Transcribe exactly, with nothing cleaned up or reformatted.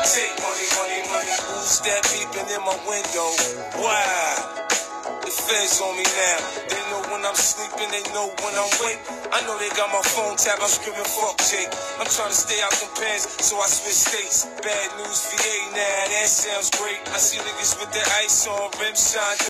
Take money, money, money. Who's that peeping in my window? Wow. The feds on me now. They know when I'm sleeping, they know when I'm awake. I know they got my phone tapped, I'm screaming fuck Jake. I'm trying to stay out them pants, so I switch states. Bad news V A now, that sounds great. I see niggas with their ice on, rim shine.